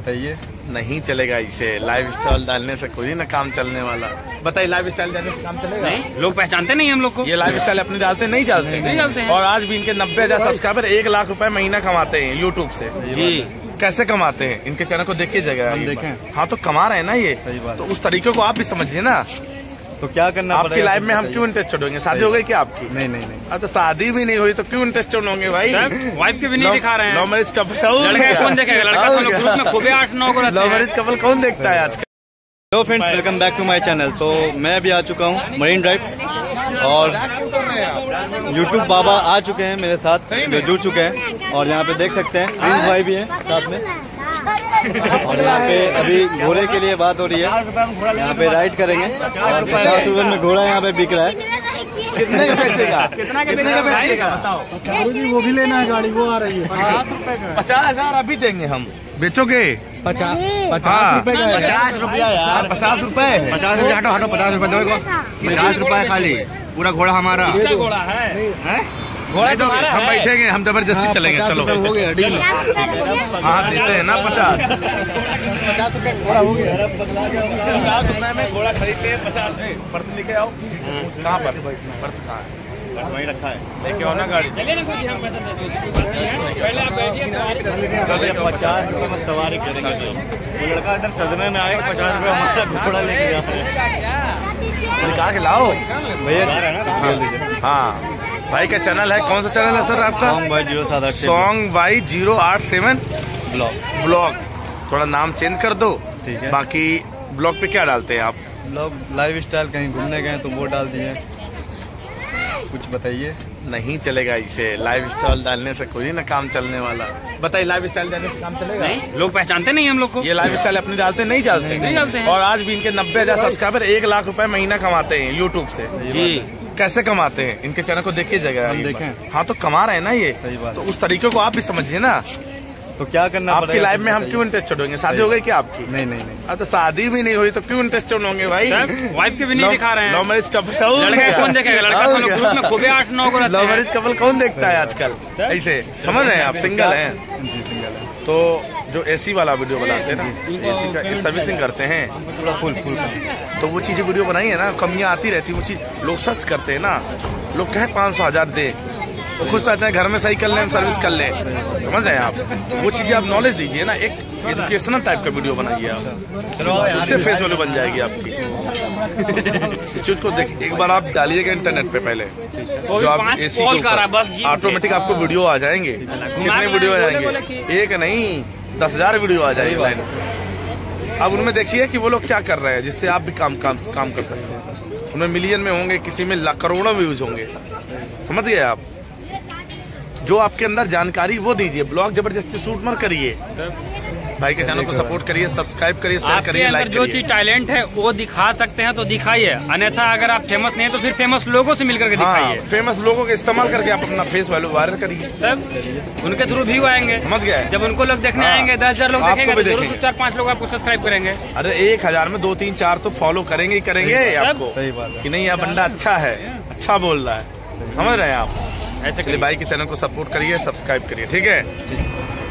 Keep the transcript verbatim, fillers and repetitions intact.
बताइए। नहीं चलेगा इसे, लाइव स्टाइल डालने से कोई ना काम चलने वाला। बताइए, लाइव स्टाइल डालने से काम चलेगा? नहीं, लोग पहचानते नहीं हम लोग को। ये लाइव स्टाइल अपने डालते नहीं डालते नहीं डालते हैं। और आज भी इनके नब्बे हजार सब्सक्राइबर एक लाख रुपए महीना कमाते हैं यूट्यूब से। जी, कैसे कमाते हैं? इनके चैनल को देखिए जगह हम देखें। हाँ तो कमा रहे हैं ना ये। सही बात। तो उस तरीके को आप भी समझिए ना। तो क्या करना आपकी पड़ेगा? लाइफ में हम क्यों इंटरेस्टेड होंगे? शादी हो गई क्या आपकी? नहीं नहीं नहीं। अब तो शादी भी नहीं हुई तो क्यों इंटरेस्टेड होंगे भाई? वाइफ के भी नहीं दिखा रहे हैं। लव मैरिज कपल लड़का कौन देखेगा? लड़का तो लोग ग्रुप में खूबे आठ नौ को रहते हैं। लव मैरिज कपल कौन देखता है आजकल? Hello friends, welcome back to my channel. तो मैं भी आ चुका हूँ मरीन ड्राइव और यूट्यूब बाबा आ चुके हैं मेरे साथ, जो जुड़ चुके हैं। और यहाँ पे देख सकते हैं प्रिंस भाई भी हैं साथ में। और यहाँ पे अभी घोड़े के लिए बात हो रही है, यहाँ पे राइड करेंगे और पचास रुपए में घोड़ा यहाँ पे बिक रहा है। कितने का बेचेगा? कितना का बेचेगा बताओ। वो भी लेना है, गाड़ी वो आ रही है। पचास हजार अभी देंगे हम। बेचोगे? पचास हाँ। रुपए का है। पचास रुपया यार, पचास रुपए है। पचास रुपया हटो हटो, पचास रुपया दो। पचास रुपया खाली, पूरा घोड़ा हमारा किसका घोड़ा है? है। घोड़ा तुम्हारा हम है? बैठेंगे, हम जबरदस्ती चलेंगे। चलो हो गया डील। हाँ देते हैं ना पचास। पचास रुपए घोड़ा हो गया। पचास रुपए में घोड़ा खरीदते हैं पचास में। पर्स लेके आओ। कहाँ पर? पर्स कहाँ है? वहीं रखा है, लेके आओ ना गाड़ी। चलिए ना, कुछ हम पैसा दे देंगे। पहले आप बैठिए, सवारी कर लीजिए। पचास रुपये में सवारी करेंगे। वो लड़का इधर सदमे में आएगा, पचास रुपये हमारा घोड़ा लेके जा रहे हैं। निकाल के लाओ भैया। हाँ, भाई का चैनल है, कौन सा चैनल है सर आपका? सॉन्ग बाई जीरो सात आठ सॉन्ग बाई जीरो आठ सेवन ब्लॉग। ब्लॉग। थोड़ा नाम चेंज कर दो। ठीक है। बाकी ब्लॉग पे क्या डालते हैं आप? ब्लॉग लाइव स्टाइल, कहीं घूमने गए तो वो डाल दिए। कुछ बताइए। नहीं चलेगा इसे, लाइव स्टाइल डालने से कोई ना काम चलने वाला। बताइए, लाइव स्टाइल डालने से काम चलेगा? नहीं, लोग पहचानते नहीं हम लोग को। ये लाइव स्टाइल अपने डालते नहीं डालते नहीं डालते हैं। और आज भी इनके नब्बे हजार सब्सक्राइबर एक लाख रुपए महीना कमाते हैं यूट्यूब से। जी, कैसे कमाते हैं? इनके चैनल को देखिए जगह हम देखें। हाँ तो कमा रहे हैं ना ये। सही बात। तो उस तरीके को आप भी समझिए ना। तो क्या करना आपकी पड़ेगा? लाइफ में हम क्यों इंटरेस्टेड होंगे? शादी हो गई क्या आपकी? नहीं नहीं नहीं। अब तो शादी भी नहीं हुई तो क्यों इंटरेस्टेड होंगे भाई? वाइफ के भी नहीं दिखा रहे हैं। लव मैरिज कपल लड़का कौन देखेगा? लड़का तो लोग ग्रुप में खूबे आठ नौ को रहते लव हैं। मैरिज कपल कौन देखता है आजकल? ऐसे समझ रहे हैं आप? सिंगल हैं जी, सिंगल है। तो जो एसी वाला वीडियो बनाते हैं ना, एसी का सर्विसिंग करते हैं, पूरा फुल फुल तो वो चीजें वीडियो बनाई है ना, कमियां आती रहती है। वो चीज लोग सर्च करते हैं ना, लोग कहें पाँच सौ हजार दे तो खुश रहते हैं, घर में सही कर लें, हम सर्विस कर लें। समझ रहे हैं आप? वो चीजें आप नॉलेज दीजिए ना, एक एजुकेशनल टाइप का वीडियो बनाइए आप, उससे फेस वैल्यू बन जाएगी आपकी। इस चीज को देख, एक बार आप डालिएगा इंटरनेट पे पहले, जो आप एसी के ऑटोमेटिक आपको वीडियो आ जाएंगे। कितने वीडियो आ जाएंगे? एक नहीं, दस हजार वीडियो आ जाएंगे। अब उनमें देखिए कि वो लोग क्या कर रहे हैं, जिससे आप भी काम काम काम कर सकते हैं। उनमें मिलियन में होंगे, किसी में लाख करोड़ों व्यूज होंगे। समझ गए आप? जो आपके अंदर जानकारी वो दीजिए, ब्लॉग जबरदस्ती शूट मत करिए। भाई के चैनल को सपोर्ट करिए, सब्सक्राइब करिए, शेयर करिए, लाइक जो करिए। चीज टैलेंट है वो दिखा सकते हैं तो दिखाइए, अन्यथा अगर आप फेमस नहीं है तो फिर फेमस लोगों से मिलकर के हाँ, दिखाइए। फेमस लोगों के इस्तेमाल करके आप अपना फेस वैल्यू वायरल करिए। तब उनके थ्रू व्यू आएंगे। समझ गए? जब उनको लोग देखने हाँ, आएंगे, दस हजार लोग आपको देखेंगे भी तो जरूर देखेंगे। दो चार पाँच लोग आपको सब्सक्राइब करेंगे। अरे एक हजार में दो तीन चार तो फॉलो करेंगे ही करेंगे आपको। सही बात है कि नहीं, यह बंदा अच्छा है, अच्छा बोल रहा है। समझ रहे हैं आप? ऐसे चलिए भाई के चैनल को सपोर्ट करिए, सब्सक्राइब करिए, ठीक है?